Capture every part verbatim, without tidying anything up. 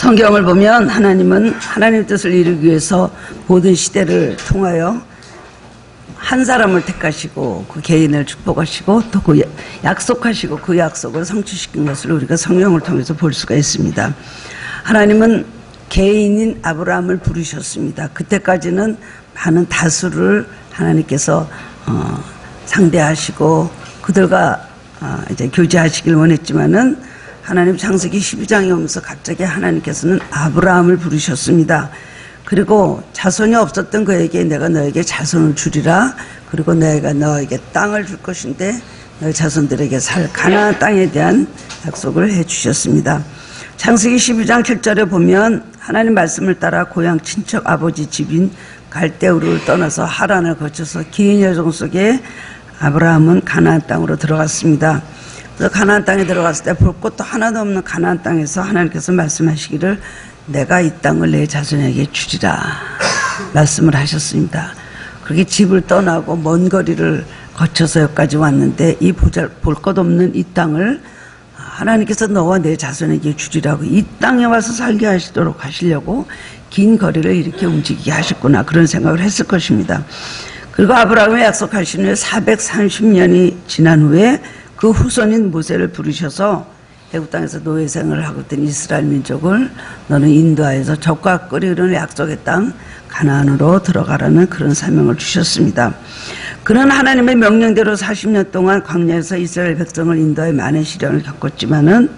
성경을 보면 하나님은 하나님의 뜻을 이루기 위해서 모든 시대를 통하여 한 사람을 택하시고 그 개인을 축복하시고 또 그 약속하시고 그 약속을 성취시킨 것을 우리가 성경을 통해서 볼 수가 있습니다. 하나님은 개인인 아브라함을 부르셨습니다. 그때까지는 많은 다수를 하나님께서 어, 상대하시고 그들과 어, 이제 교제하시길 원했지만은 하나님 창세기 십이 장에 오면서 갑자기 하나님께서는 아브라함을 부르셨습니다. 그리고 자손이 없었던 그에게 내가 너에게 자손을 주리라. 그리고 내가 너에게 땅을 줄 것인데 너의 자손들에게 살 가나안 땅에 대한 약속을 해주셨습니다. 창세기 십이 장 칠 절에 보면 하나님 말씀을 따라 고향 친척 아버지 집인 갈대우를 떠나서 하란을 거쳐서 긴 여정 속에 아브라함은 가나안 땅으로 들어갔습니다. 그래서 가나안 땅에 들어갔을 때 볼 것도 하나도 없는 가나안 땅에서 하나님께서 말씀하시기를 내가 이 땅을 내 자손에게 주리라 말씀을 하셨습니다. 그렇게 집을 떠나고 먼 거리를 거쳐서 여기까지 왔는데 이 볼 것 없는 이 땅을 하나님께서 너와 내 자손에게 주리라고 이 땅에 와서 살게 하시도록 하시려고 긴 거리를 이렇게 움직이게 하셨구나 그런 생각을 했을 것입니다. 그리고 아브라함이 약속하신 후에 사백삼십 년이 지난 후에 그 후손인 모세를 부르셔서 애굽 땅에서 노예 생활을 하고 있던 이스라엘 민족을 너는 인도하여서 적과 꿀이 흐르는 약속의 땅 가나안으로 들어가라는 그런 사명을 주셨습니다. 그런 하나님의 명령대로 사십 년 동안 광야에서 이스라엘 백성을 인도해 많은 시련을 겪었지만은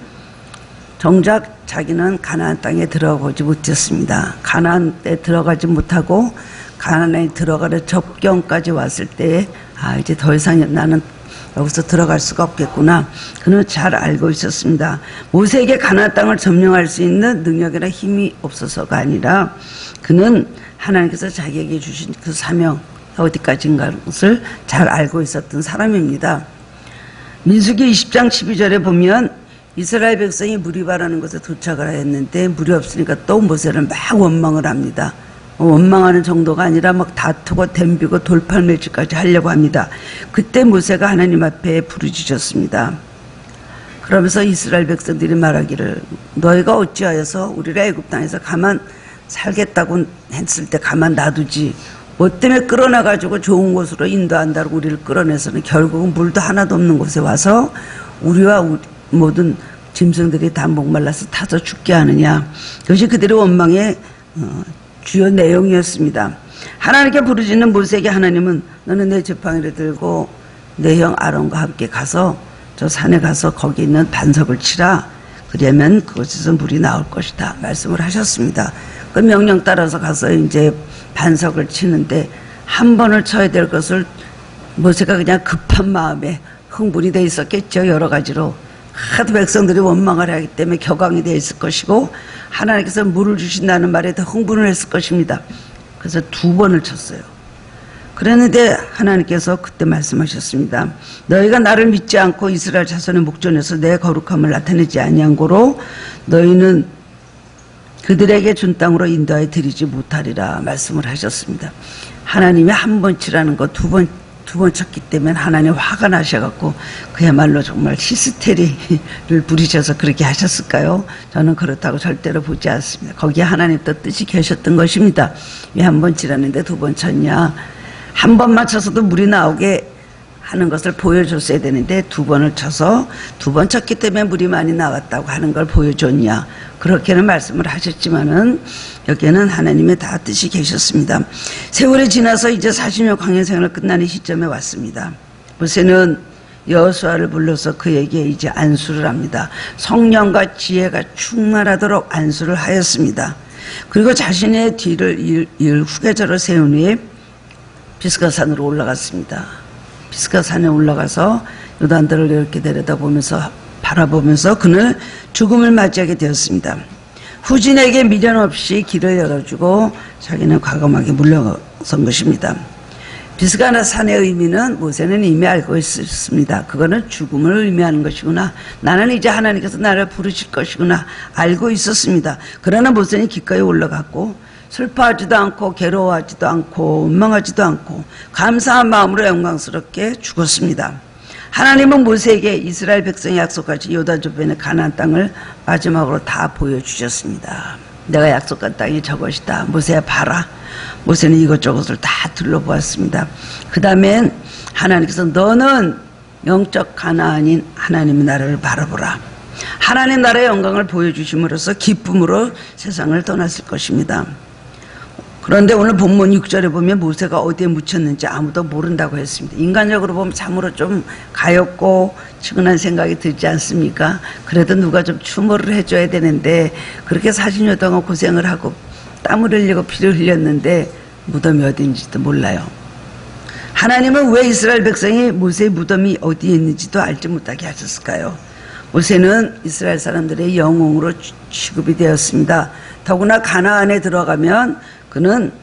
정작 자기는 가나안 땅에 들어가지 못했습니다. 가나안에 들어가지 못하고 가나안에 들어가는 접경까지 왔을 때 아 이제 더 이상 나는 여기서 들어갈 수가 없겠구나. 그는 잘 알고 있었습니다. 모세에게 가나안 땅을 점령할 수 있는 능력이나 힘이 없어서가 아니라 그는 하나님께서 자기에게 주신 그 사명 어디까지인가 것을 잘 알고 있었던 사람입니다. 민수기 이십 장 십이 절에 보면 이스라엘 백성이 물이 바라는 곳에 도착을 했는데 물이 없으니까 또 모세를 막 원망을 합니다. 원망하는 정도가 아니라 막 다투고 덤비고 돌팔매질까지 하려고 합니다. 그때 모세가 하나님 앞에 부르짖었습니다. 그러면서 이스라엘 백성들이 말하기를 너희가 어찌하여서 우리를 애굽 땅에서 가만 살겠다고 했을 때 가만 놔두지 뭐 때문에 끌어나가지고 좋은 곳으로 인도한다고 우리를 끌어내서는 결국은 물도 하나도 없는 곳에 와서 우리와 우리 모든 짐승들이 다 목말라서 타서 죽게 하느냐. 그것이 그들의 원망의 어, 주요 내용이었습니다. 하나님께 부르짖는 모세에게 하나님은 너는 내 지팡이를 들고 내 형 아론과 함께 가서 저 산에 가서 거기 있는 반석을 치라. 그러면 그곳에서 물이 나올 것이다 말씀을 하셨습니다. 그 명령 따라서 가서 이제 반석을 치는데 한 번을 쳐야 될 것을 모세가 그냥 급한 마음에 흥분이 돼 있었겠죠. 여러 가지로 하도 백성들이 원망을 하기 때문에 격앙이 되어 있을 것이고 하나님께서 물을 주신다는 말에 더 흥분을 했을 것입니다. 그래서 두 번을 쳤어요. 그랬는데 하나님께서 그때 말씀하셨습니다. 너희가 나를 믿지 않고 이스라엘 자손의 목전에서 내 거룩함을 나타내지 아니한 고로 너희는 그들에게 준 땅으로 인도하여 드리지 못하리라 말씀을 하셨습니다. 하나님이 한 번 치라는 거 두 번 두 번 쳤기 때문에 하나님 화가 나셔갖고 그야말로 정말 히스테리를 부리셔서 그렇게 하셨을까요? 저는 그렇다고 절대로 보지 않습니다. 거기에 하나님 뜻이 계셨던 것입니다. 왜 한 번 치라는데 두 번 쳤냐? 한 번만 쳐서도 물이 나오게 하는 것을 보여줬어야 되는데 두 번을 쳐서 두 번 쳤기 때문에 물이 많이 나왔다고 하는 걸 보여줬냐? 그렇게는 말씀을 하셨지만은 여기에는 하나님의 다 뜻이 계셨습니다. 세월이 지나서 이제 사십 년 광야 생활을 끝나는 시점에 왔습니다. 모세는 여호수아를 불러서 그에게 이제 안수를 합니다. 성령과 지혜가 충만하도록 안수를 하였습니다. 그리고 자신의 뒤를 이을, 이을 후계자로 세운 후에 비스가산으로 올라갔습니다. 비스가산에 올라가서 요단들을 이렇게 내려다보면서 바라보면서 그는 죽음을 맞이하게 되었습니다. 후진에게 미련 없이 길을 열어주고 자기는 과감하게 물러선 것입니다. 비스가산의 의미는 모세는 이미 알고 있었습니다. 그거는 죽음을 의미하는 것이구나. 나는 이제 하나님께서 나를 부르실 것이구나 알고 있었습니다. 그러나 모세는 기꺼이 올라갔고 슬퍼하지도 않고 괴로워하지도 않고 원망하지도 않고 감사한 마음으로 영광스럽게 죽었습니다. 하나님은 모세에게 이스라엘 백성이 약속하신 요단조변의 가나안 땅을 마지막으로 다 보여주셨습니다. 내가 약속한 땅이 저것이다. 모세야 봐라. 모세는 이것저것을 다 둘러보았습니다. 그 다음엔 하나님께서 너는 영적 가나안인 하나님의 나라를 바라보라. 하나님 나라의 영광을 보여주심으로써 기쁨으로 세상을 떠났을 것입니다. 그런데 오늘 본문 육 절에 보면 모세가 어디에 묻혔는지 아무도 모른다고 했습니다. 인간적으로 보면 참으로 좀 가엾고 측은한 생각이 들지 않습니까? 그래도 누가 좀 추모를 해줘야 되는데 그렇게 사십 년 동안 고생을 하고 땀을 흘리고 피를 흘렸는데 무덤이 어딘지도 몰라요. 하나님은 왜 이스라엘 백성이 모세의 무덤이 어디에 있는지도 알지 못하게 하셨을까요? 모세는 이스라엘 사람들의 영웅으로 취급이 되었습니다. 더구나 가나안에 들어가면 그는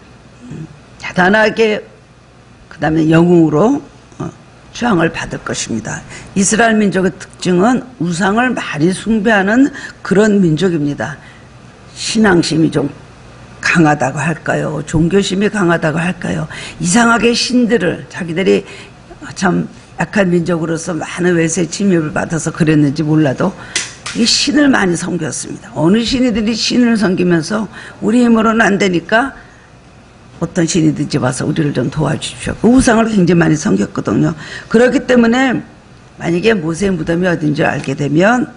대단하게 그 다음에 영웅으로 추앙을 받을 것입니다. 이스라엘 민족의 특징은 우상을 많이 숭배하는 그런 민족입니다. 신앙심이 좀 강하다고 할까요? 종교심이 강하다고 할까요? 이상하게 신들을 자기들이 참 약한 민족으로서 많은 외세 침입을 받아서 그랬는지 몰라도 이 신을 많이 섬겼습니다. 어느 신이들이 신을 섬기면서 우리 힘으로는 안 되니까 어떤 신이든지 와서 우리를 좀 도와주십시오. 그 우상을 굉장히 많이 섬겼거든요. 그렇기 때문에 만약에 모세의 무덤이 어딘지 알게 되면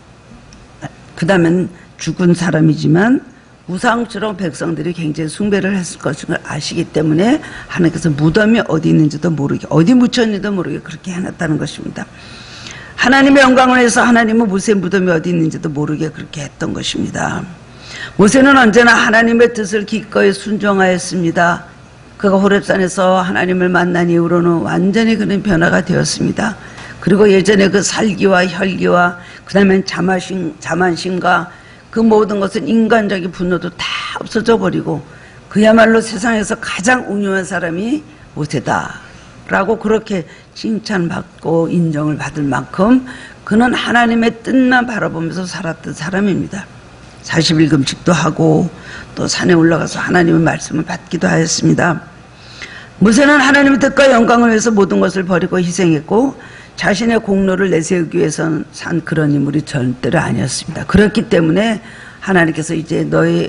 그 다음엔 죽은 사람이지만 우상처럼 백성들이 굉장히 숭배를 했을 것을 아시기 때문에 하나님께서 무덤이 어디 있는지도 모르게 어디 묻혔는지도 모르게 그렇게 해놨다는 것입니다. 하나님의 영광을 위해서 하나님은 모세의 무덤이 어디 있는지도 모르게 그렇게 했던 것입니다. 모세는 언제나 하나님의 뜻을 기꺼이 순종하였습니다. 그가 호렙산에서 하나님을 만난 이후로는 완전히 그는 변화가 되었습니다. 그리고 예전에 그 살기와 혈기와 그 다음엔 자만심, 자만심과 그 모든 것은 인간적인 분노도 다 없어져 버리고 그야말로 세상에서 가장 웅흉한 사람이 모세다 라고 그렇게 칭찬받고 인정을 받을 만큼 그는 하나님의 뜻만 바라보면서 살았던 사람입니다. 사십 일 금식도 하고 또 산에 올라가서 하나님의 말씀을 받기도 하였습니다. 모세는 하나님의 뜻과 영광을 위해서 모든 것을 버리고 희생했고 자신의 공로를 내세우기 위해서는 산 그런 인물이 절대로 아니었습니다. 그렇기 때문에 하나님께서 이제 너의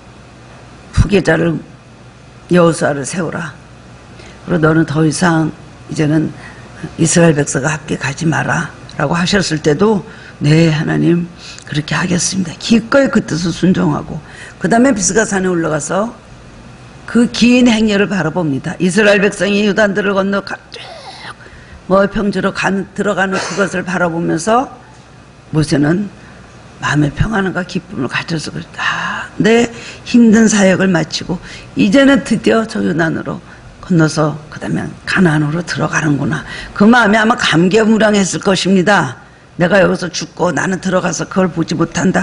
후계자를 여호수아를 세우라. 그리고 너는 더 이상 이제는 이스라엘 백성과 함께 가지 마라 라고 하셨을 때도 네 하나님 그렇게 하겠습니다. 기꺼이 그 뜻을 순종하고 그 다음에 비스가산에 올라가서 그 긴 행렬을 바라봅니다. 이스라엘 백성이 요단들을 건너 뭐 평지로 간, 들어가는 그것을 바라보면서 모세는 마음의 평안과 기쁨을 가져서 아, 내 힘든 사역을 마치고 이제는 드디어 저 요단으로 건너서 그 다음에 가나안으로 들어가는구나. 그 마음이 아마 감개무량했을 것입니다. 내가 여기서 죽고 나는 들어가서 그걸 보지 못한다.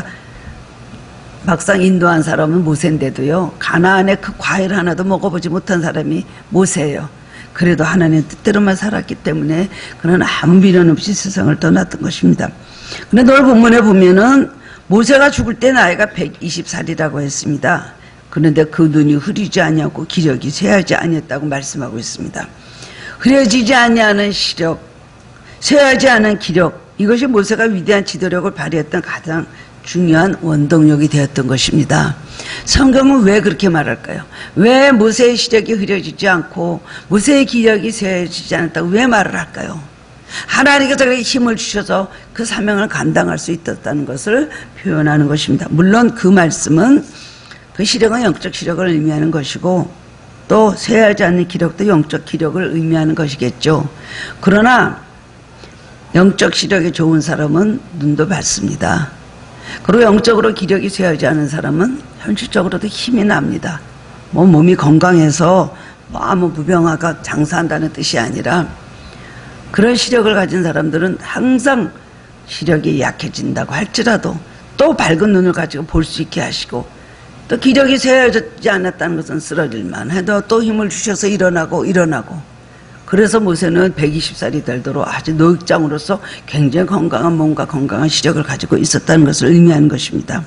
막상 인도한 사람은 모세인데도요. 가나안의 그 과일 하나도 먹어보지 못한 사람이 모세예요. 그래도 하나님의 뜻대로만 살았기 때문에 그는 아무 미련 없이 세상을 떠났던 것입니다. 그런데 오늘 본문에 보면은 모세가 죽을 때 나이가 백이십 살이라고 했습니다. 그런데 그 눈이 흐리지 아니하고 기력이 쇠하지 아니했다고 말씀하고 있습니다. 흐려지지 아니하는 시력, 쇠하지 않은 기력, 이것이 모세가 위대한 지도력을 발휘했던 가장 중요한 원동력이 되었던 것입니다. 성경은 왜 그렇게 말할까요? 왜 모세의 시력이 흐려지지 않고 모세의 기력이 쇠해지지 않았다고 왜 말을 할까요? 하나님께서 그에게 힘을 주셔서 그 사명을 감당할 수 있었다는 것을 표현하는 것입니다. 물론 그 말씀은 그 시력은 영적 시력을 의미하는 것이고 또 쇠하지 않는 기력도 영적 기력을 의미하는 것이겠죠. 그러나 영적 시력이 좋은 사람은 눈도 밝습니다. 그리고 영적으로 기력이 쇠하지 않은 사람은 현실적으로도 힘이 납니다. 뭐 몸이 건강해서 뭐 아무 무병화가 장사한다는 뜻이 아니라 그런 시력을 가진 사람들은 항상 시력이 약해진다고 할지라도 또 밝은 눈을 가지고 볼 수 있게 하시고 또 기력이 쇠해지지 않았다는 것은 쓰러질만 해도 또 힘을 주셔서 일어나고 일어나고 그래서 모세는 백이십 살이 되도록 아주 노익장으로서 굉장히 건강한 몸과 건강한 시력을 가지고 있었다는 것을 의미하는 것입니다.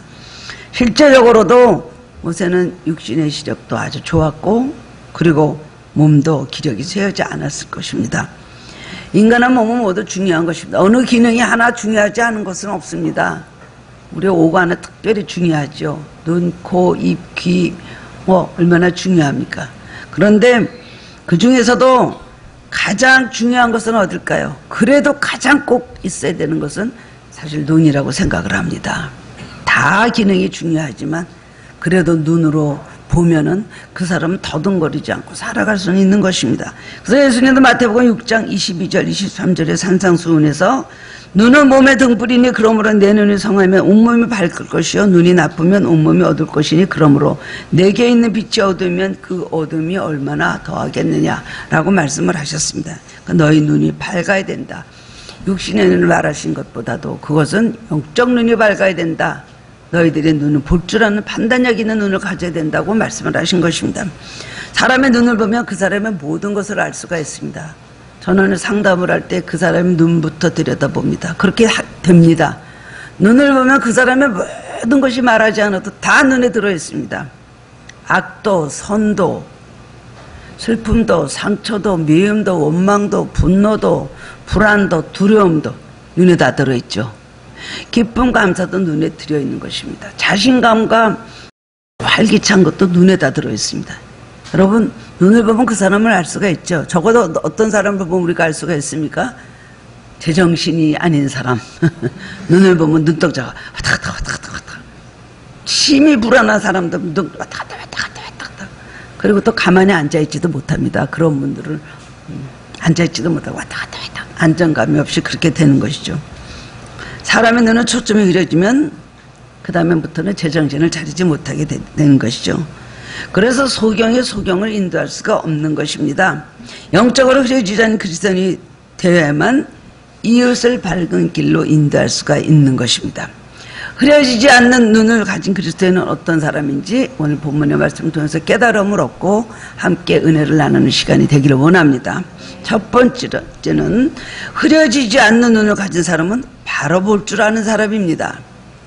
실제적으로도 모세는 육신의 시력도 아주 좋았고 그리고 몸도 기력이 쇠하지 않았을 것입니다. 인간의 몸은 모두 중요한 것입니다. 어느 기능이 하나 중요하지 않은 것은 없습니다. 우리 오간은 특별히 중요하죠. 눈, 코, 입, 귀, 뭐 얼마나 중요합니까? 그런데 그 중에서도 가장 중요한 것은 어딜까요? 그래도 가장 꼭 있어야 되는 것은 사실 눈이라고 생각을 합니다. 다 기능이 중요하지만 그래도 눈으로 보면은 그 사람은 더듬거리지 않고 살아갈 수는 있는 것입니다. 그래서 예수님도 마태복음 육 장 이십이 절 이십삼 절의 산상수훈에서 눈은 몸의 등불이니 그러므로 내 눈이 성하면 온몸이 밝을 것이요 눈이 나쁘면 온몸이 어두울 것이니 그러므로 내게 있는 빛이 어두우면 그 어둠이 얼마나 더하겠느냐라고 말씀을 하셨습니다. 그러니까 너희 눈이 밝아야 된다. 육신의 눈을 말하신 것보다도 그것은 영적 눈이 밝아야 된다. 너희들의 눈은 볼 줄 아는 판단력 있는 눈을 가져야 된다고 말씀을 하신 것입니다. 사람의 눈을 보면 그 사람의 모든 것을 알 수가 있습니다. 저는 상담을 할 때 그 사람의 눈부터 들여다봅니다. 그렇게 하, 됩니다. 눈을 보면 그 사람의 모든 것이 말하지 않아도 다 눈에 들어 있습니다. 악도, 선도, 슬픔도, 상처도, 미움도, 원망도, 분노도, 불안도, 두려움도 눈에 다 들어있죠. 기쁨, 감사도 눈에 들어있는 것입니다. 자신감과 활기찬 것도 눈에 다 들어있습니다. 여러분, 눈을 보면 그 사람을 알 수가 있죠. 적어도 어떤 사람을 보면 우리가 알 수가 있습니까? 제정신이 아닌 사람. 눈을 보면 눈동자가 왔다 갔다 왔다 갔다 왔다. 심히 불안한 사람도 눈 왔다 갔다 왔다 갔다 왔다 갔다. 그리고 또 가만히 앉아있지도 못합니다. 그런 분들은 앉아있지도 못하고 왔다 갔다 왔다. 안정감이 없이 그렇게 되는 것이죠. 사람의 눈은 초점이 흐려지면 그 다음부터는 제정신을 차리지 못하게 되는 것이죠. 그래서 소경의 소경을 인도할 수가 없는 것입니다. 영적으로 흐려지지 않은 그리스도인이 되어야만 이웃을 밝은 길로 인도할 수가 있는 것입니다. 흐려지지 않는 눈을 가진 그리스도인은 어떤 사람인지 오늘 본문의 말씀을 통해서 깨달음을 얻고 함께 은혜를 나누는 시간이 되기를 원합니다. 첫 번째는 흐려지지 않는 눈을 가진 사람은 바로 볼 줄 아는 사람입니다.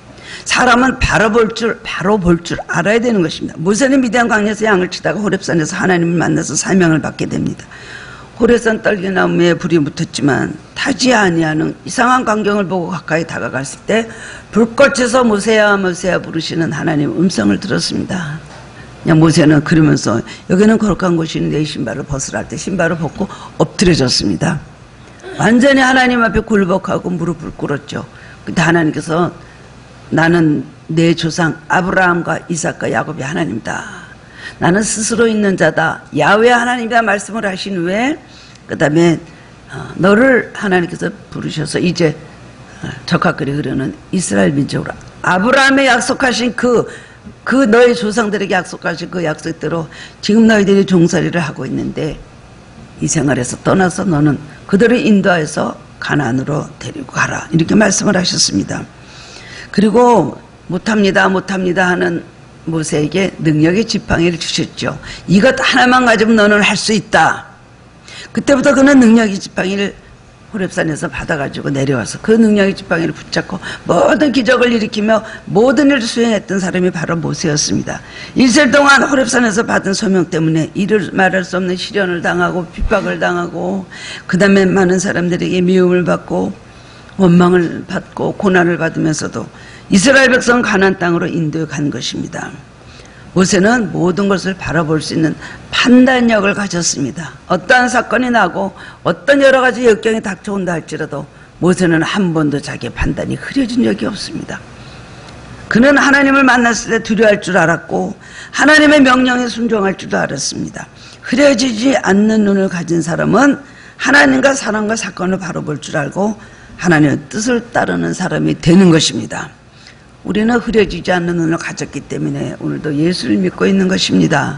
사람은 바로 볼 줄, 바로 볼 줄 알아야 되는 것입니다. 모세는 미디안 광야에서 양을 치다가 호렙산에서 하나님을 만나서 사명을 받게 됩니다. 호렙산 떨기나무에 불이 붙었지만 타지 아니하는 이상한 광경을 보고 가까이 다가갔을 때 불꽃에서 모세야 모세야 부르시는 하나님의 음성을 들었습니다. 그냥 모세는 그러면서 여기는 거룩한 곳이니 내 신발을 벗으라 할 때 신발을 벗고 엎드려졌습니다. 완전히 하나님 앞에 굴복하고 무릎을 꿇었죠. 그때 하나님께서 나는 내 조상 아브라함과 이삭과 야곱이 하나님이다. 나는 스스로 있는 자다. 야훼 하나님이다 말씀을 하신 후에 그 다음에 너를 하나님께서 부르셔서 이제 적합글이 흐르는 이스라엘 민족으로 아브라함의 약속하신 그, 그 너의 조상들에게 약속하신 그 약속대로 지금 너희들이 종살이를 하고 있는데 이 생활에서 떠나서 너는 그들을 인도해서 가나안으로 데리고 가라. 이렇게 말씀을 하셨습니다. 그리고 못합니다 못합니다 하는 모세에게 능력의 지팡이를 주셨죠. 이것 하나만 가지면 너는 할 수 있다. 그때부터 그는 능력의 지팡이를 호렙산에서 받아가지고 내려와서 그 능력의 지팡이를 붙잡고 모든 기적을 일으키며 모든 일을 수행했던 사람이 바로 모세였습니다. 일생 동안 호렙산에서 받은 소명 때문에 이를 말할 수 없는 시련을 당하고 핍박을 당하고 그 다음에 많은 사람들에게 미움을 받고 원망을 받고 고난을 받으면서도 이스라엘 백성 가나안 땅으로 인도해 간 것입니다. 모세는 모든 것을 바라볼 수 있는 판단력을 가졌습니다. 어떠한 사건이 나고 어떤 여러 가지 역경이 닥쳐온다 할지라도 모세는 한 번도 자기의 판단이 흐려진 적이 없습니다. 그는 하나님을 만났을 때 두려워할 줄 알았고 하나님의 명령에 순종할 줄도 알았습니다. 흐려지지 않는 눈을 가진 사람은 하나님과 사람과 사건을 바로 볼 줄 알고 하나님의 뜻을 따르는 사람이 되는 것입니다. 우리는 흐려지지 않는 눈을 가졌기 때문에 오늘도 예수를 믿고 있는 것입니다.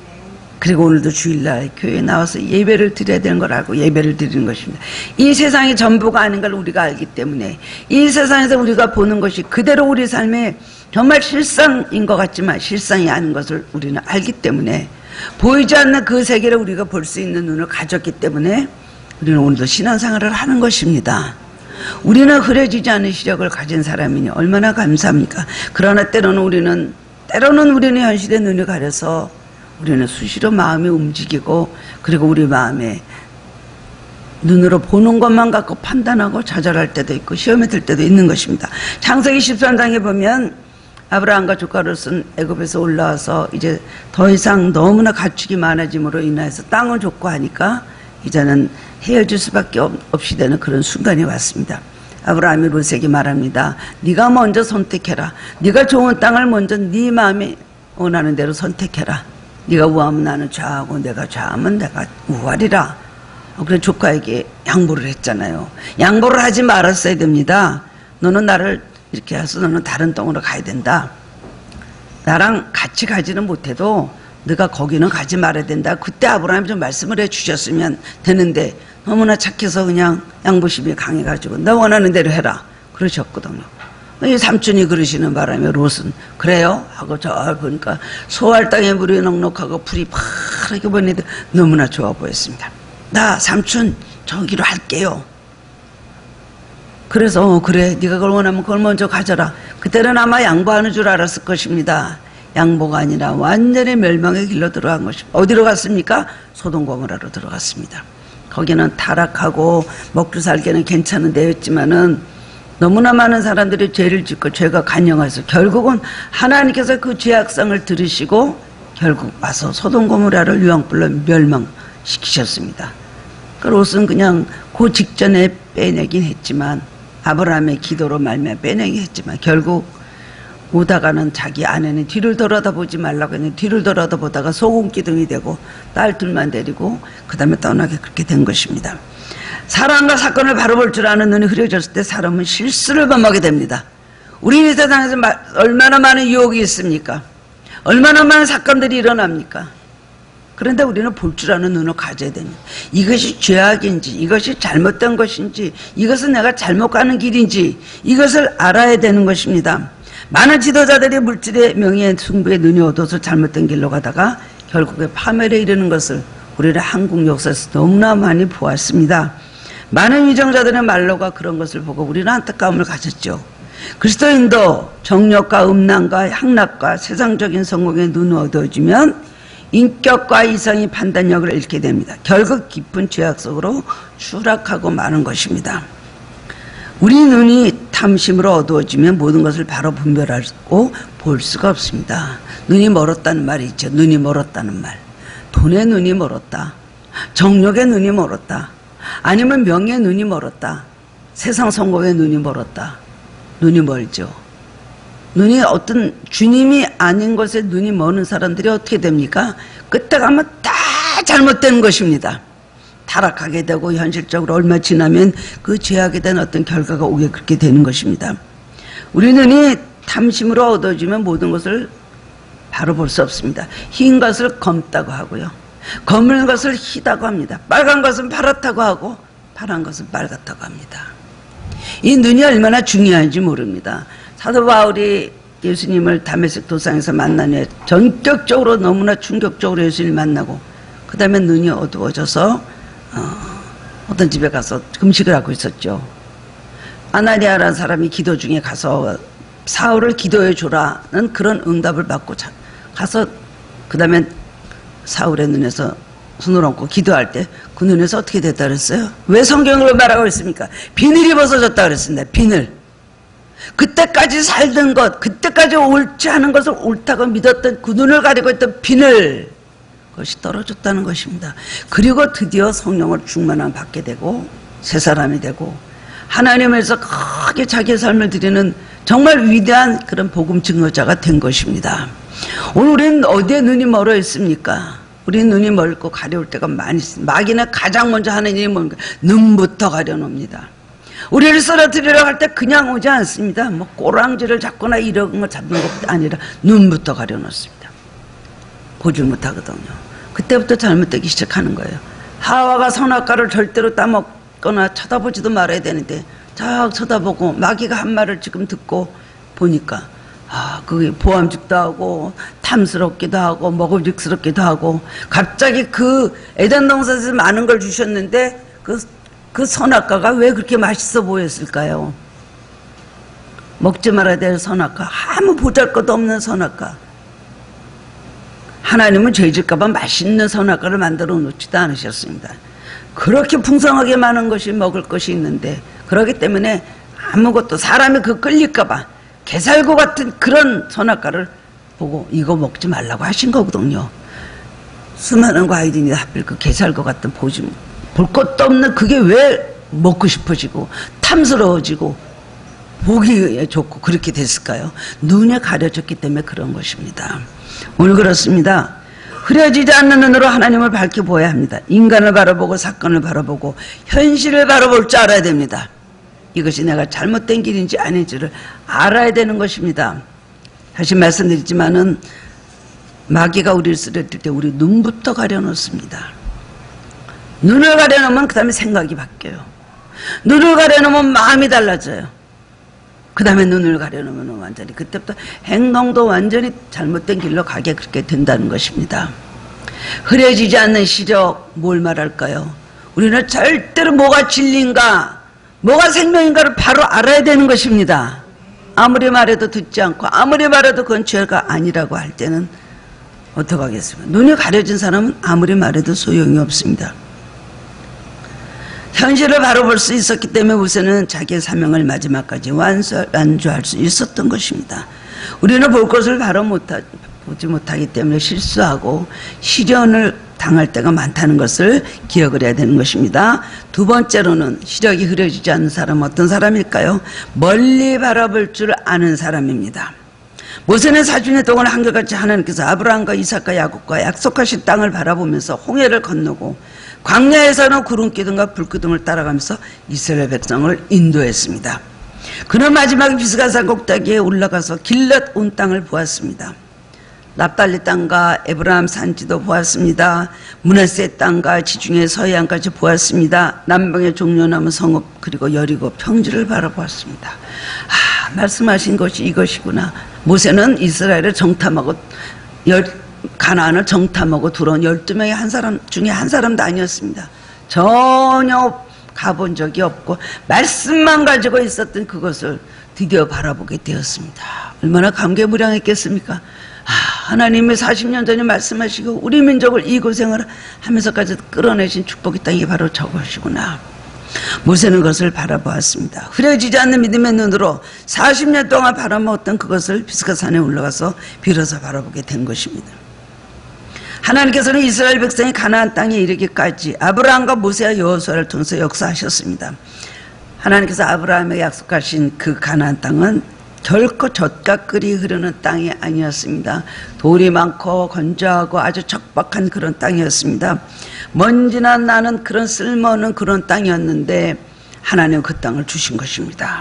그리고 오늘도 주일날 교회에 나와서 예배를 드려야 되는 걸 알고 예배를 드리는 것입니다. 이 세상이 전부가 아닌 걸 우리가 알기 때문에 이 세상에서 우리가 보는 것이 그대로 우리 삶에 정말 실상인 것 같지만 실상이 아닌 것을 우리는 알기 때문에 보이지 않는 그 세계를 우리가 볼 수 있는 눈을 가졌기 때문에 우리는 오늘도 신앙생활을 하는 것입니다. 우리는 흐려지지 않은 시력을 가진 사람이니 얼마나 감사합니까? 그러나 때로는 우리는 때로는 우리는 현실의 눈을 가려서 우리는 수시로 마음이 움직이고 그리고 우리 마음에 눈으로 보는 것만 갖고 판단하고 좌절할 때도 있고 시험에 들 때도 있는 것입니다. 창세기 십삼 장에 보면 아브라함과 조카 롯은 애굽에서 올라와서 이제 더 이상 너무나 가축이 많아짐으로 인해서 땅을 줬고 하니까 이제는 헤어질 수밖에 없이 되는 그런 순간이 왔습니다. 아브라함이 롯에게 말합니다. 네가 먼저 선택해라. 네가 좋은 땅을 먼저 네 마음이 원하는 대로 선택해라. 네가 우하면 나는 좌하고 내가 좌하면 내가 우하리라. 그래서 조카에게 양보를 했잖아요. 양보를 하지 말았어야 됩니다. 너는 나를 이렇게 해서 너는 다른 땅으로 가야 된다. 나랑 같이 가지는 못해도 네가 거기는 가지 말아야 된다. 그때 아브라함이 좀 말씀을 해주셨으면 되는데 너무나 착해서 그냥 양보심이 강해가지고 너 원하는 대로 해라 그러셨거든요. 이 삼촌이 그러시는 바람에 롯은 그래요? 하고 저 보니까 소알 땅에 물이 넉넉하고 풀이 파랗게 보이는데 너무나 좋아 보였습니다. 나 삼촌 저기로 할게요. 그래서 어, 그래 네가 그걸 원하면 그걸 먼저 가져라. 그때는 아마 양보하는 줄 알았을 것입니다. 양보가 아니라 완전히 멸망의 길로 들어간 것입니다. 어디로 갔습니까? 소돔 고모라로 들어갔습니다. 거기는 타락하고 먹고 살기는 괜찮은 데였지만은 너무나 많은 사람들이 죄를 짓고 죄가 간영해서 결국은 하나님께서 그 죄악성을 들으시고 결국 와서 소돔 고모라를 유황불로 멸망시키셨습니다. 그 롯은 그냥 그 직전에 빼내긴 했지만 아브라함의 기도로 말미암아 빼내긴 했지만 결국 오다가는 자기 아내는 뒤를 돌아다보지 말라고 했는데 뒤를 돌아다보다가 소금기둥이 되고 딸 둘만 데리고 그 다음에 떠나게 그렇게 된 것입니다. 사람과 사건을 바로 볼 줄 아는 눈이 흐려졌을 때 사람은 실수를 범하게 됩니다. 우리 이 세상에서 얼마나 많은 유혹이 있습니까? 얼마나 많은 사건들이 일어납니까? 그런데 우리는 볼 줄 아는 눈을 가져야 됩니다. 이것이 죄악인지 이것이 잘못된 것인지 이것은 내가 잘못 가는 길인지 이것을 알아야 되는 것입니다. 많은 지도자들이 물질의 명예의 승부에 눈이 어두워서 잘못된 길로 가다가 결국에 파멸에 이르는 것을 우리는 한국 역사에서 너무나 많이 보았습니다. 많은 위정자들의 말로가 그런 것을 보고 우리는 안타까움을 가졌죠. 그리스도인도 정력과 음란과 향락과 세상적인 성공에 눈이 어두워지면 인격과 이성의 판단력을 잃게 됩니다. 결국 깊은 죄악 속으로 추락하고 마는 것입니다. 우리 눈이 탐심으로 어두워지면 모든 것을 바로 분별하고 볼 수가 없습니다. 눈이 멀었다는 말이 있죠. 눈이 멀었다는 말. 돈의 눈이 멀었다. 정력의 눈이 멀었다. 아니면 명예의 눈이 멀었다. 세상 성공의 눈이 멀었다. 눈이 멀죠. 눈이 어떤 주님이 아닌 것에 눈이 머는 사람들이 어떻게 됩니까? 그때 가면 다 잘못된 것입니다. 타락하게 되고 현실적으로 얼마 지나면 그 죄악에 대한 어떤 결과가 오게 그렇게 되는 것입니다. 우리 눈이 탐심으로 어두워지면 모든 것을 바로 볼 수 없습니다. 흰 것을 검다고 하고요. 검은 것을 희다고 합니다. 빨간 것은 파랗다고 하고 파란 것은 빨갛다고 합니다. 이 눈이 얼마나 중요한지 모릅니다. 사도 바울이 예수님을 다메섹 도상에서 만나니 전격적으로 너무나 충격적으로 예수님을 만나고 그 다음에 눈이 어두워져서 어, 어떤 집에 가서 금식을 하고 있었죠. 아나니아라는 사람이 기도 중에 가서 사울을 기도해 주라는 그런 응답을 받고 자, 가서 그 다음에 사울의 눈에서 손을 얹고 기도할 때 그 눈에서 어떻게 됐다 그랬어요? 왜 성경으로 말하고 있습니까? 비늘이 벗어졌다 그랬습니다. 비늘. 그때까지 살던 것, 그때까지 옳지 않은 것을 옳다고 믿었던 그 눈을 가리고 있던 비늘, 그것이 떨어졌다는 것입니다. 그리고 드디어 성령을 충만함 받게 되고 새 사람이 되고 하나님에서 크게 자기의 삶을 드리는 정말 위대한 그런 복음 증거자가 된 것입니다. 오늘 우리는 어디에 눈이 멀어 있습니까? 우리 눈이 멀고 가려울 때가 많이 있습니다. 마귀는 가장 먼저 하는 일이 뭔가 눈부터 가려놓습니다. 우리를 쓰러뜨리려고 할 때 그냥 오지 않습니다. 뭐 꼬랑지를 잡거나 이런 거 잡는 것도 아니라 눈부터 가려놓습니다. 보질 못하거든요. 그때부터 잘못되기 시작하는 거예요. 하와가 선악과를 절대로 따먹거나 쳐다보지도 말아야 되는데 쫙 쳐다보고 마귀가 한 말을 지금 듣고 보니까 아, 그게 보암직도 하고 탐스럽기도 하고 먹음직스럽기도 하고 갑자기 그 에덴 동산에서 많은 걸 주셨는데 그, 그 선악과가 왜 그렇게 맛있어 보였을까요? 먹지 말아야 될 선악과, 아무 보잘것도 없는 선악과. 하나님은 죄질까봐 맛있는 선악과를 만들어 놓지도 않으셨습니다. 그렇게 풍성하게 많은 것이 먹을 것이 있는데, 그렇기 때문에 아무것도 사람이 그 끌릴까봐 게살구 같은 그런 선악과를 보고 이거 먹지 말라고 하신 거거든요. 수많은 과일이니 하필 그 게살구 같은 보지 볼 것도 없는 그게 왜 먹고 싶어지고 탐스러워지고 보기에 좋고 그렇게 됐을까요? 눈에 가려졌기 때문에 그런 것입니다. 오늘 그렇습니다. 흐려지지 않는 눈으로 하나님을 밝게 보아야 합니다. 인간을 바라보고 사건을 바라보고 현실을 바라볼 줄 알아야 됩니다. 이것이 내가 잘못된 길인지 아닌지를 알아야 되는 것입니다. 다시 말씀드리지만은 마귀가 우리를 쓰러뜨릴 때 우리 눈부터 가려놓습니다. 눈을 가려놓으면 그 다음에 생각이 바뀌어요. 눈을 가려놓으면 마음이 달라져요. 그 다음에 눈을 가려놓으면 완전히 그때부터 행동도 완전히 잘못된 길로 가게 그렇게 된다는 것입니다. 흐려지지 않는 시력, 뭘 말할까요? 우리는 절대로 뭐가 진리인가 뭐가 생명인가를 바로 알아야 되는 것입니다. 아무리 말해도 듣지 않고 아무리 말해도 그건 죄가 아니라고 할 때는 어떡하겠습니까? 눈이 가려진 사람은 아무리 말해도 소용이 없습니다. 현실을 바로 볼 수 있었기 때문에 모세는 자기의 사명을 마지막까지 완수, 완주할 수 있었던 것입니다. 우리는 볼 것을 바로 못하, 보지 못하기 때문에 실수하고 시련을 당할 때가 많다는 것을 기억을 해야 되는 것입니다. 두 번째로는 시력이 흐려지지 않는 사람은 어떤 사람일까요? 멀리 바라볼 줄 아는 사람입니다. 모세는 사십 년 동안 한결같이 하나님께서 아브라함과 이삭과 야곱과 약속하신 땅을 바라보면서 홍해를 건너고 광야에서는 구름기둥과 불기둥을 따라가면서 이스라엘 백성을 인도했습니다. 그는 마지막에 비스가산 꼭대기에 올라가서 길랏 온 땅을 보았습니다. 납달리 땅과 에브라임 산지도 보았습니다. 므낫세 땅과 지중해 서해안까지 보았습니다. 남방의 종려나무 성읍 그리고 여리고 평지를 바라보았습니다. 아, 말씀하신 것이 이것이구나. 모세는 이스라엘을 정탐하고 열, 가나안을 정탐하고 들어온 열두 명의 한 사람 중에 한 사람도 아니었습니다. 전혀 가본 적이 없고 말씀만 가지고 있었던 그것을 드디어 바라보게 되었습니다. 얼마나 감개무량했겠습니까? 아, 하나님의 사십 년 전에 말씀하시고 우리 민족을 이 고생을 하면서까지 끌어내신 축복의 땅이 바로 저것이구나. 모세는 그것을 바라보았습니다. 흐려지지 않는 믿음의 눈으로 사십 년 동안 바라보았던 그것을 비스가산에 올라가서 비로소 바라보게 된 것입니다. 하나님께서는 이스라엘 백성이 가나안 땅에 이르기까지 아브라함과 모세와 여호수아를 통해서 역사하셨습니다. 하나님께서 아브라함에게 약속하신 그 가나안 땅은 결코 젖과 꿀이 흐르는 땅이 아니었습니다. 돌이 많고 건조하고 아주 척박한 그런 땅이었습니다. 먼지나 나는 그런 쓸모없는 그런 땅이었는데 하나님은 그 땅을 주신 것입니다.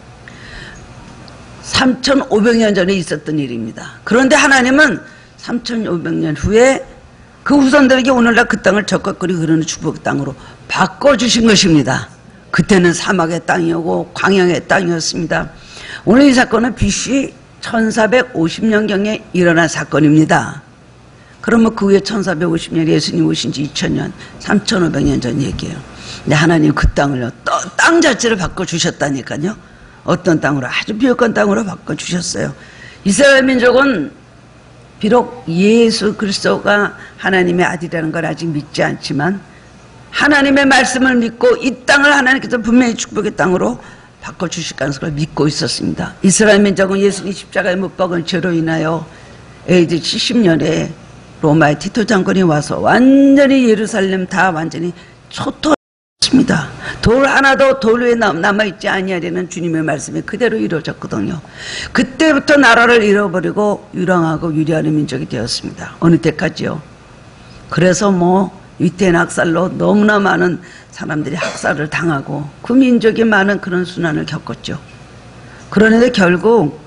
삼천오백 년 전에 있었던 일입니다. 그런데 하나님은 삼천오백 년 후에 그 후손들에게 오늘날 그 땅을 젖과 꿀이 흐르는 축복의 땅으로 바꿔주신 것입니다. 그때는 사막의 땅이었고 광야의 땅이었습니다. 오늘 이 사건은 비씨 천사백오십 년경에 일어난 사건입니다. 그러면 그 후에 천사백오십 년 예수님 오신 지 이천 년, 삼천오백 년 전 얘기예요. 근데 하나님 그 땅을요, 땅 자체를 바꿔주셨다니까요. 어떤 땅으로? 아주 비옥한 땅으로 바꿔주셨어요. 이스라엘 민족은 비록 예수 그리스도가 하나님의 아들이라는 걸 아직 믿지 않지만 하나님의 말씀을 믿고 이 땅을 하나님께서 분명히 축복의 땅으로 바꿔주실 가능성을 믿고 있었습니다. 이스라엘 민족은 예수님 십자가에 못 박은 죄로 인하여 에이디 칠십 년에 로마의 티토 장군이 와서 완전히 예루살렘 다 완전히 초토했습니다. 돌 하나도 돌 위에 남아있지 아니하려는 주님의 말씀이 그대로 이루어졌거든요. 그때부터 나라를 잃어버리고 유랑하고 유리하는 민족이 되었습니다. 어느 때까지요? 그래서 뭐 위태한 학살로 너무나 많은 사람들이 학살을 당하고 그 민족이 많은 그런 순환을 겪었죠. 그런데 결국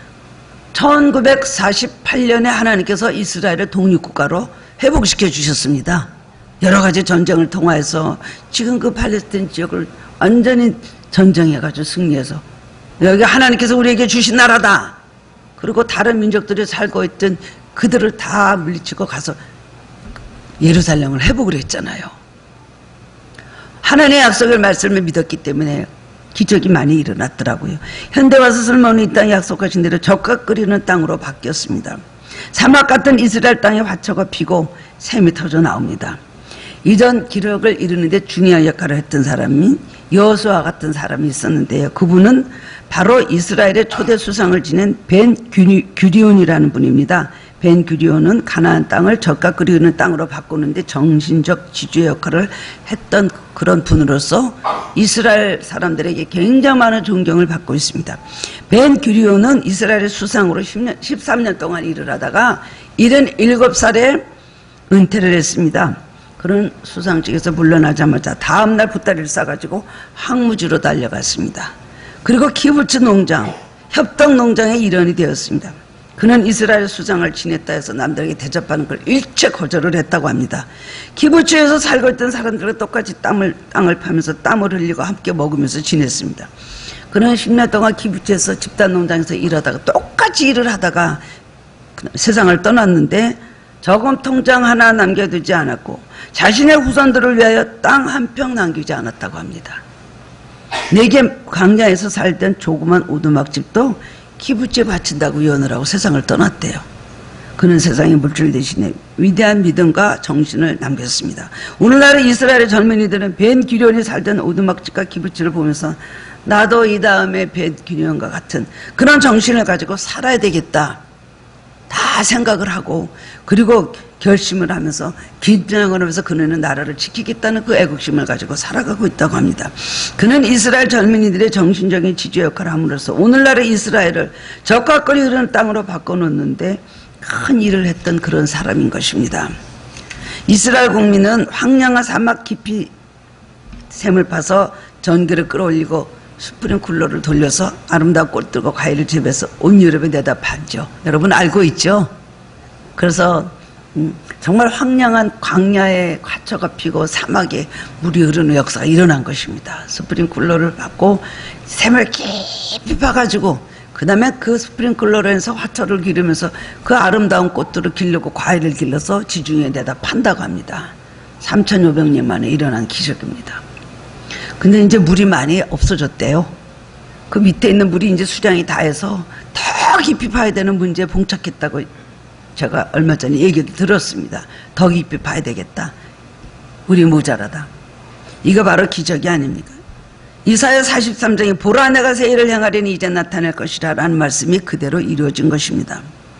천구백사십팔 년에 하나님께서 이스라엘을 독립국가로 회복시켜 주셨습니다. 여러 가지 전쟁을 통해서 지금 그 팔레스타인 지역을 완전히 전쟁해가지고 승리해서 여기 하나님께서 우리에게 주신 나라다. 그리고 다른 민족들이 살고 있던 그들을 다 물리치고 가서 예루살렘을 회복을 했잖아요. 하나님의 약속의 말씀을 믿었기 때문에 기적이 많이 일어났더라고요. 현대 와서 쓸모없는 이 땅이 약속하신 대로 젖과 끓이는 땅으로 바뀌었습니다. 사막 같은 이스라엘 땅에 화초가 피고 샘이 터져 나옵니다. 이전 기록을 이루는데 중요한 역할을 했던 사람이 여호수아 같은 사람이 있었는데요. 그분은 바로 이스라엘의 초대 수상을 지낸 벤 규리온이라는 분입니다. 벤 규리온은 가나안 땅을 젖과 꿀이 흐르는 땅으로 바꾸는데 정신적 지주의 역할을 했던 그런 분으로서 이스라엘 사람들에게 굉장히 많은 존경을 받고 있습니다. 벤 규리온은 이스라엘의 수상으로 십 년, 십삼 년 동안 일을 하다가 칠십칠 살에 은퇴를 했습니다. 그런 수상직에서 물러나자마자 다음날 보따리를 싸가지고 황무지로 달려갔습니다. 그리고 키부츠 농장, 협동 농장의 일원이 되었습니다. 그는 이스라엘 수장을 지냈다 해서 남들에게 대접하는 걸 일체 거절을 했다고 합니다. 키부츠에서 살고 있던 사람들과 똑같이 땀을, 땅을 파면서 땀을 흘리고 함께 먹으면서 지냈습니다. 그는 십 년 동안 키부츠에서 집단 농장에서 일하다가 똑같이 일을 하다가 세상을 떠났는데 저금 통장 하나 남겨두지 않았고 자신의 후손들을 위하여 땅 한 평 남기지 않았다고 합니다. 내게 광야에서 살던 조그만 오두막집도 키부츠에 바친다고 유언을 하고 세상을 떠났대요. 그는 세상의 물질 대신에 위대한 믿음과 정신을 남겼습니다. 오늘날의 이스라엘의 젊은이들은 벤 규리온이 살던 오두막집과 키부츠를 보면서 나도 이 다음에 벤 규리온과 같은 그런 정신을 가지고 살아야 되겠다 다 생각을 하고 그리고 결심을 하면서 긴장을 하면서 그는 나라를 지키겠다는 그 애국심을 가지고 살아가고 있다고 합니다. 그는 이스라엘 젊은이들의 정신적인 지주 역할을 함으로써 오늘날의 이스라엘을 젖과 꿀이 흐르는 땅으로 바꿔놓는데 큰 일을 했던 그런 사람인 것입니다. 이스라엘 국민은 황량한 사막 깊이 샘을 파서 전기를 끌어올리고 스프링쿨러를 돌려서 아름다운 꽃들과 과일을 재배해서 온 유럽에 내다 팔죠. 여러분 알고 있죠? 그래서 음, 정말 황량한 광야에 화초가 피고 사막에 물이 흐르는 역사가 일어난 것입니다. 스프링쿨러를 받고 샘을 깊이 파가지고 그 다음에 그 스프링클러로 해서 화초를 기르면서 그 아름다운 꽃들을 기르고 과일을 길러서 지중해 내다 판다고 합니다. 삼천오백 년 만에 일어난 기적입니다. 근데 이제 물이 많이 없어졌대요. 그 밑에 있는 물이 이제 수량이 다해서 더 깊이 파야 되는 문제에 봉착했다고 제가 얼마 전에 얘기를 들었습니다. 더 깊이 파야 되겠다. 물이 모자라다. 이거 바로 기적이 아닙니까? 이사야 사십삼 장에 보라 내가 새 일을 행하려니 이제 나타날 것이라 라는 말씀이 그대로 이루어진 것입니다.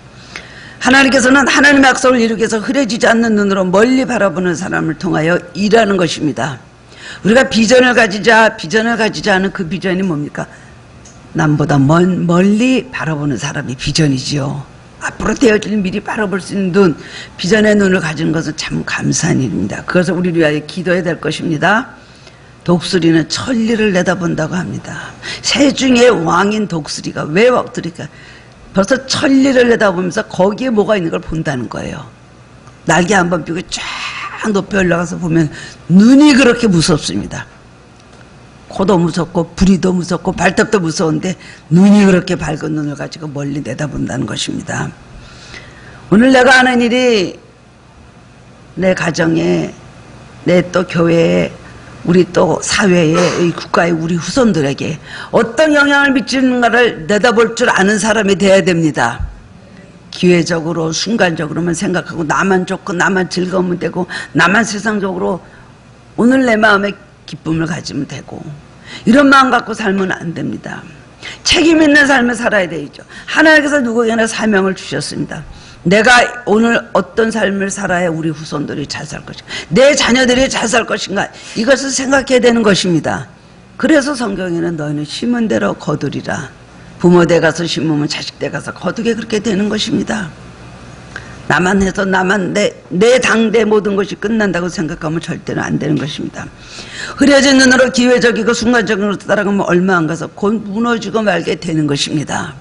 하나님께서는 하나님의 약속을 이루기 위해서 흐려지지 않는 눈으로 멀리 바라보는 사람을 통하여 일하는 것입니다. 우리가 비전을 가지자 비전을 가지자 하는 그 비전이 뭡니까? 남보다 먼, 멀리 바라보는 사람이 비전이지요. 앞으로 되어질 미리 바라볼 수 있는 눈, 비전의 눈을 가지는 것은 참 감사한 일입니다. 그것을 우리를 위하여 기도해야 될 것입니다. 독수리는 천리를 내다본다고 합니다. 새 중에 왕인 독수리가 왜 독수리가 벌써 천리를 내다보면서 거기에 뭐가 있는 걸 본다는 거예요. 날개 한번 펴고 쫙 높이 올라가서 보면 눈이 그렇게 무섭습니다. 코도 무섭고 부리도 무섭고 발톱도 무서운데 눈이 그렇게 밝은 눈을 가지고 멀리 내다본다는 것입니다. 오늘 내가 하는 일이 내 가정에 내 또 교회에 우리 또 사회에 국가의 우리 후손들에게 어떤 영향을 미치는가를 내다볼 줄 아는 사람이 돼야 됩니다. 기회적으로 순간적으로만 생각하고 나만 좋고 나만 즐거우면 되고 나만 세상적으로 오늘 내 마음에 기쁨을 가지면 되고 이런 마음 갖고 살면 안 됩니다. 책임 있는 삶을 살아야 되죠. 하나님께서 누구에게나 사명을 주셨습니다. 내가 오늘 어떤 삶을 살아야 우리 후손들이 잘 살 것인가, 내 자녀들이 잘 살 것인가, 이것을 생각해야 되는 것입니다. 그래서 성경에는 너희는 심은 대로 거두리라. 부모 댁 가서 심으면 자식 댁 가서 거두게 그렇게 되는 것입니다. 나만 해서 나만 내, 내 당대 모든 것이 끝난다고 생각하면 절대로 안 되는 것입니다. 흐려진 눈으로 기회적이고 순간적으로 따라가면 얼마 안 가서 곧 무너지고 말게 되는 것입니다.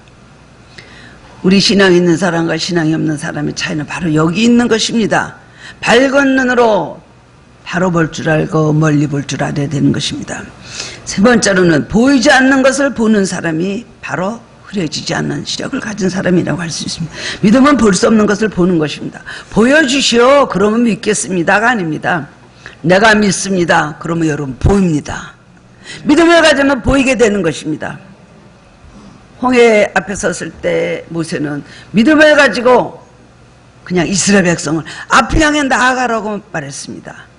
우리 신앙이 있는 사람과 신앙이 없는 사람의 차이는 바로 여기 있는 것입니다. 밝은 눈으로 바로 볼 줄 알고 멀리 볼 줄 알아야 되는 것입니다. 세 번째로는 보이지 않는 것을 보는 사람이 바로 흐려지지 않는 시력을 가진 사람이라고 할 수 있습니다. 믿음은 볼 수 없는 것을 보는 것입니다. 보여주시오. 그러면 믿겠습니다가 아닙니다. 내가 믿습니다. 그러면 여러분 보입니다. 믿음을 가지면 보이게 되는 것입니다. 홍해 앞에 섰을 때 모세는 믿음을 가지고 그냥 이스라엘 백성을 앞을 향해 나아가라고 말했습니다.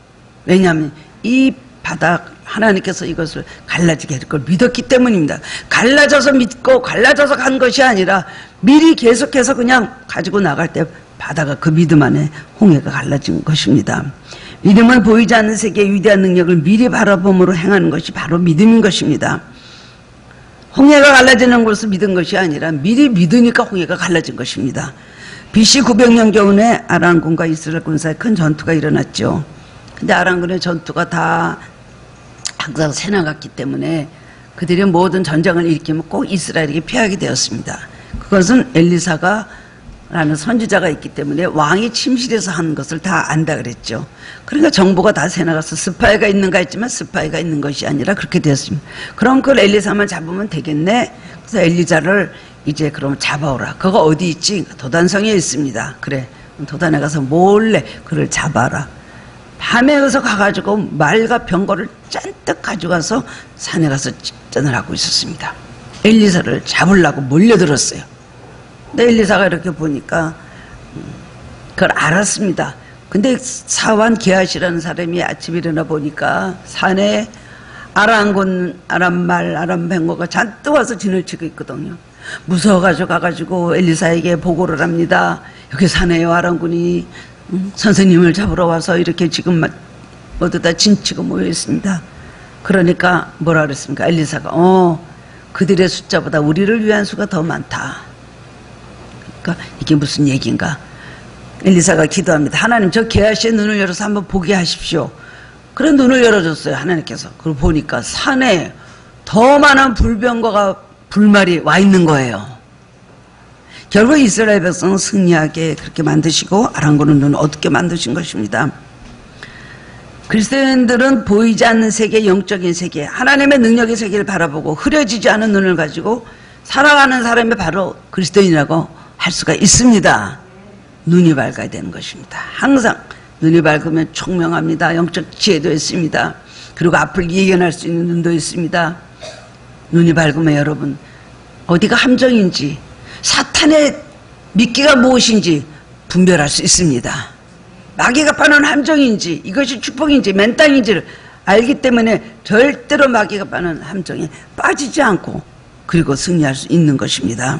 왜냐하면 이 바다 하나님께서 이것을 갈라지게 할 걸 믿었기 때문입니다. 갈라져서 믿고 갈라져서 간 것이 아니라 미리 계속해서 그냥 가지고 나갈 때 바다가 그 믿음 안에 홍해가 갈라진 것입니다. 믿음은 보이지 않는 세계의 위대한 능력을 미리 바라봄으로 행하는 것이 바로 믿음인 것입니다. 홍해가 갈라지는 것을 믿은 것이 아니라 미리 믿으니까 홍해가 갈라진 것입니다. 비씨 구백 년경에 아람군과 이스라엘군 사이에 큰 전투가 일어났죠. 근데 아람군의 전투가 다 항상 새 나갔기 때문에 그들이 모든 전쟁을 일으키면 꼭 이스라엘에게 피하게 되었습니다. 그것은 엘리사가 라는 선지자가 있기 때문에 왕이 침실에서 하는 것을 다 안다 그랬죠. 그러니까 정보가 다 새나가서 스파이가 있는가 했지만 스파이가 있는 것이 아니라 그렇게 되었습니다. 그럼 그걸 엘리사만 잡으면 되겠네. 그래서 엘리사를 이제 그럼 잡아오라. 그거 어디 있지? 도단성에 있습니다. 그래, 도단에 가서 몰래 그를 잡아라. 밤에 가서 가가지고 말과 병거를 잔뜩 가져가서 산에 가서 집전을 하고 있었습니다. 엘리사를 잡으려고 몰려들었어요. 근데 엘리사가 이렇게 보니까 그걸 알았습니다. 근데 사환 게하시라는 사람이 아침에 일어나 보니까 산에 아람군, 아람말, 아람뱅거가 잔뜩 와서 진을 치고 있거든요. 무서워가지고 가가지고 엘리사에게 보고를 합니다. 여기 산에요, 아람군이 음, 선생님을 잡으러 와서 이렇게 지금 모두 다 진치고 모여 있습니다. 그러니까 뭐라 그랬습니까? 엘리사가 어 그들의 숫자보다 우리를 위한 수가 더 많다. 그러니까 이게 무슨 얘기인가? 엘리사가 기도합니다. 하나님, 저 게하시의 눈을 열어서 한번 보게 하십시오. 그래 눈을 열어줬어요, 하나님께서. 그걸 보니까 산에 더 많은 불병거가 불말이 와 있는 거예요. 결국 이스라엘 백성은 승리하게 그렇게 만드시고 아람군은 눈을 어둡게 만드신 것입니다. 그리스도인들은 보이지 않는 세계, 영적인 세계, 하나님의 능력의 세계를 바라보고 흐려지지 않은 눈을 가지고 살아가는 사람이 바로 그리스도인이라고 할 수가 있습니다. 눈이 밝아야 되는 것입니다. 항상 눈이 밝으면 총명합니다. 영적 지혜도 있습니다. 그리고 앞을 예견할 수 있는 눈도 있습니다. 눈이 밝으면 여러분 어디가 함정인지 사탄의 미끼가 무엇인지 분별할 수 있습니다. 마귀가 파는 함정인지 이것이 축복인지 맨땅인지를 알기 때문에 절대로 마귀가 파는 함정에 빠지지 않고 그리고 승리할 수 있는 것입니다.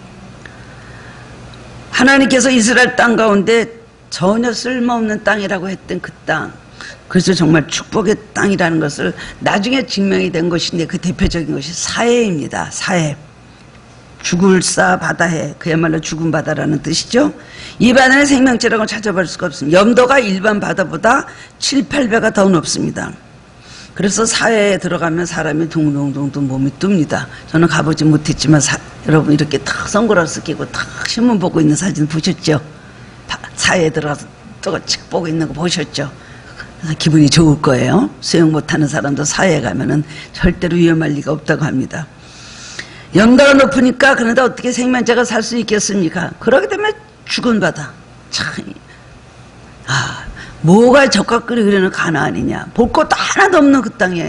하나님께서 이스라엘 땅 가운데 전혀 쓸모없는 땅이라고 했던 그 땅, 그래서 정말 축복의 땅이라는 것을 나중에 증명이 된 것인데 그 대표적인 것이 사해입니다. 사해. 죽을 사 바다해, 그야말로 죽은 바다라는 뜻이죠. 이 바다는 생명체라고 찾아볼 수가 없습니다. 염도가 일반 바다보다 칠, 팔 배가 더 높습니다. 그래서 사해에 들어가면 사람이 둥둥둥둥 몸이 뜹니다. 저는 가보지 못했지만 사, 여러분 이렇게 탁 선글라스 끼고 탁 신문 보고 있는 사진 보셨죠? 사해에 들어가서 저거 칙 보고 있는 거 보셨죠? 그래서 기분이 좋을 거예요. 수영 못하는 사람도 사해에 가면은 절대로 위험할 리가 없다고 합니다. 염도가 높으니까 그런데 어떻게 생명체가 살 수 있겠습니까? 그러게 되면 죽은 바다. 참, 아, 뭐가 적각거리 그리는 가나안이냐. 볼 것도 하나도 없는 그 땅에.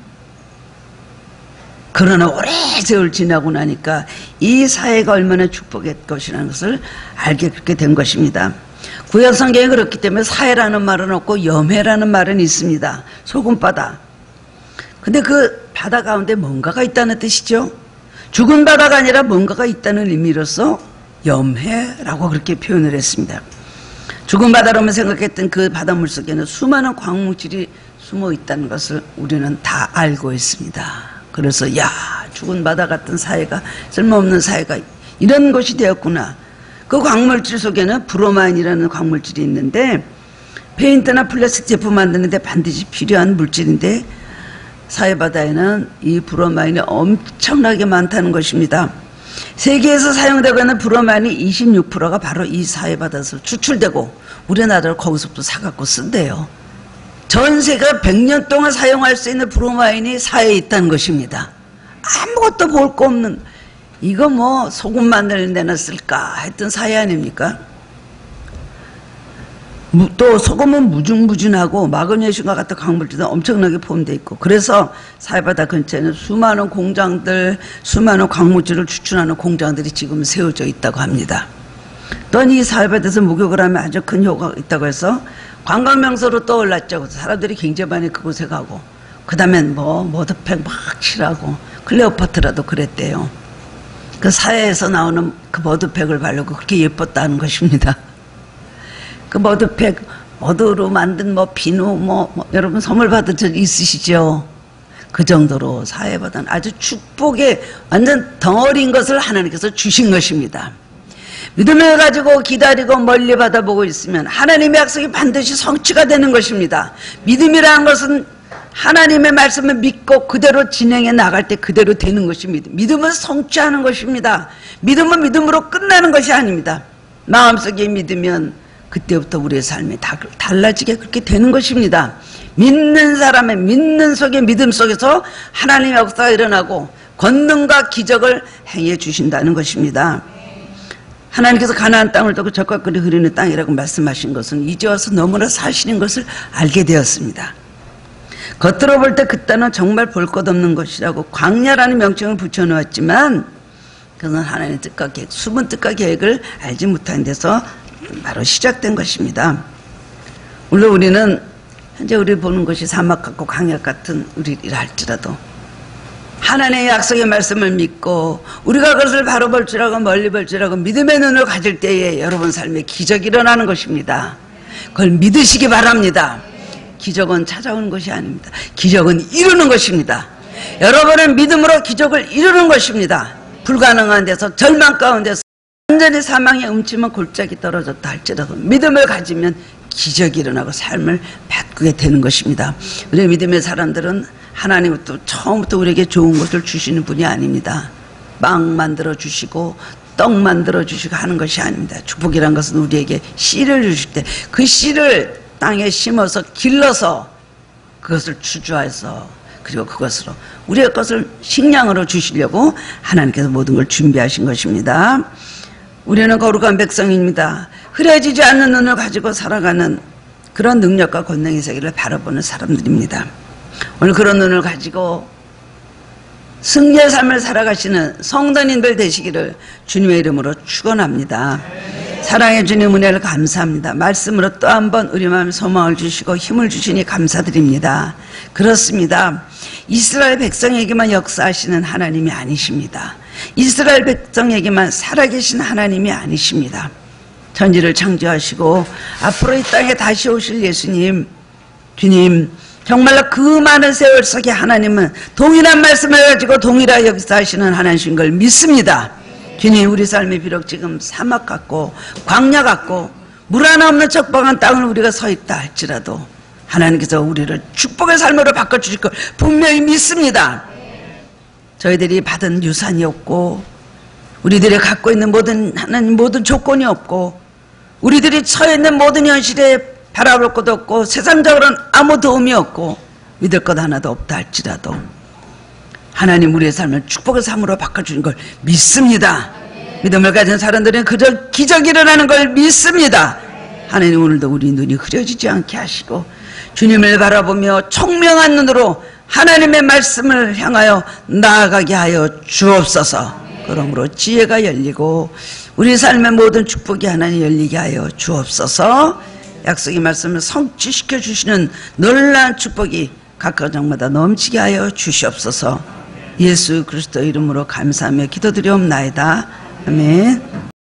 그러나 오래 세월 지나고 나니까 이 사회가 얼마나 축복의 것이라는 것을 알게 그렇게 된 것입니다. 구약 성경에 그렇기 때문에 사해라는 말은 없고 염해라는 말은 있습니다. 소금바다. 근데 그 바다 가운데 뭔가가 있다는 뜻이죠. 죽은 바다가 아니라 뭔가가 있다는 의미로서 염해라고 그렇게 표현을 했습니다. 죽은 바다로만 생각했던 그 바닷물 속에는 수많은 광물질이 숨어 있다는 것을 우리는 다 알고 있습니다. 그래서 야, 죽은 바다 같은 사회가, 쓸모없는 사회가 이런 것이 되었구나. 그 광물질 속에는 브로마인이라는 광물질이 있는데 페인트나 플라스틱 제품 만드는데 반드시 필요한 물질인데 사해바다에는 이 브로마인이 엄청나게 많다는 것입니다. 세계에서 사용되고 있는 브로마인이 이십육 퍼센트가 바로 이 사해바다에서 추출되고 우리나라를 거기서부터 사갖고 쓴대요. 전 세계가 백 년 동안 사용할 수 있는 브로마인이 사해에 있다는 것입니다. 아무것도 볼 거 없는, 이거 뭐 소금 만드는 데나 쓸까 했던 사해 아닙니까? 또 소금은 무중무진하고 마그네슘과 같은 광물질도 엄청나게 포함되어 있고, 그래서 사해바다 근처에는 수많은 공장들, 수많은 광물질을 추출하는 공장들이 지금 세워져 있다고 합니다. 또한 이 사해바다에서 목욕을 하면 아주 큰 효과가 있다고 해서 관광명소로 떠올랐죠. 사람들이 굉장히 많이 그곳에 가고, 그 다음엔 뭐 머드팩 막 칠하고, 클레오파트라도 그랬대요. 그 사회에서 나오는 그 머드팩을 바르고 그렇게 예뻤다는 것입니다. 그 머드팩, 머드로 만든 뭐 비누, 뭐, 뭐 여러분 선물 받은 적 있으시죠? 그 정도로 사회보다는 아주 축복의 완전 덩어리인 것을 하나님께서 주신 것입니다. 믿음을 가지고 기다리고 멀리 바라보고 있으면 하나님의 약속이 반드시 성취가 되는 것입니다. 믿음이라는 것은 하나님의 말씀을 믿고 그대로 진행해 나갈 때 그대로 되는 것이 믿음. 믿음은 성취하는 것입니다. 믿음은 믿음으로 끝나는 것이 아닙니다. 마음속에 믿으면 그때부터 우리의 삶이 다 달라지게 그렇게 되는 것입니다. 믿는 사람의 믿는 속에 믿음 속에서 하나님의 역사가 일어나고 권능과 기적을 행해 주신다는 것입니다. 하나님께서 가나안 땅을 두고 적과 꿀이 흐르는 땅이라고 말씀하신 것은 이제 와서 너무나 사실인 것을 알게 되었습니다. 겉으로 볼 때 그 땅은 정말 볼 것 없는 것이라고 광야라는 명칭을 붙여놓았지만 그건 하나님의 뜻과 계획, 숨은 뜻과 계획을 알지 못한 데서 바로 시작된 것입니다. 물론 우리는 현재 우리 보는 것이 사막 같고 광야 같은 우리라 할지라도 하나님의 약속의 말씀을 믿고 우리가 그것을 바로 볼 줄 알고 멀리 볼 줄 알고 믿음의 눈을 가질 때에 여러분 삶에 기적이 일어나는 것입니다. 그걸 믿으시기 바랍니다. 기적은 찾아오는 것이 아닙니다. 기적은 이루는 것입니다. 여러분은 믿음으로 기적을 이루는 것입니다. 불가능한 데서 절망 가운데서 완전히 사망의 음침한 골짜기 떨어졌다 할지라도 믿음을 가지면 기적이 일어나고 삶을 바꾸게 되는 것입니다. 우리 믿음의 사람들은 하나님부터 처음부터 우리에게 좋은 것을 주시는 분이 아닙니다. 빵 만들어 주시고 떡 만들어 주시고 하는 것이 아닙니다. 축복이란 것은 우리에게 씨를 주실 때 그 씨를 땅에 심어서 길러서 그것을 추주해서 그리고 그것으로 우리의 것을 식량으로 주시려고 하나님께서 모든 걸 준비하신 것입니다. 우리는 거룩한 백성입니다. 흐려지지 않는 눈을 가지고 살아가는 그런 능력과 권능의 세계를 바라보는 사람들입니다. 오늘 그런 눈을 가지고 승리의 삶을 살아가시는 성도님들 되시기를 주님의 이름으로 축원합니다. 사랑해 주님 은혜를 감사합니다. 말씀으로 또 한 번 우리 마음에 소망을 주시고 힘을 주시니 감사드립니다. 그렇습니다. 이스라엘 백성에게만 역사하시는 하나님이 아니십니다. 이스라엘 백성에게만 살아계신 하나님이 아니십니다. 천지를 창조하시고 앞으로 이 땅에 다시 오실 예수님, 주님, 정말로 그 많은 세월 속에 하나님은 동일한 말씀을 가지고 동일하게 역사하시는 하나님이신 걸 믿습니다. 주님, 우리 삶이 비록 지금 사막 같고 광야 같고 물 하나 없는 척박한 땅을 우리가 서 있다 할지라도 하나님께서 우리를 축복의 삶으로 바꿔주실 걸 분명히 믿습니다. 저희들이 받은 유산이 없고 우리들이 갖고 있는 모든 하나님 모든 조건이 없고 우리들이 처해 있는 모든 현실에 바라볼 것도 없고 세상적으로는 아무 도움이 없고 믿을 것 하나도 없다 할지라도 하나님 우리의 삶을 축복의 삶으로 바꿔주는 걸 믿습니다. 믿음을 가진 사람들은 그저 기적이 일어나는 걸 믿습니다. 하나님 오늘도 우리 눈이 흐려지지 않게 하시고 주님을 바라보며 총명한 눈으로 하나님의 말씀을 향하여 나아가게 하여 주옵소서. 그러므로 지혜가 열리고 우리 삶의 모든 축복이 하나님 열리게 하여 주옵소서. 약속의 말씀을 성취시켜 주시는 놀라운 축복이 각 가정마다 넘치게 하여 주시옵소서. 예수 그리스도 이름으로 감사하며 기도드리옵나이다. 아멘.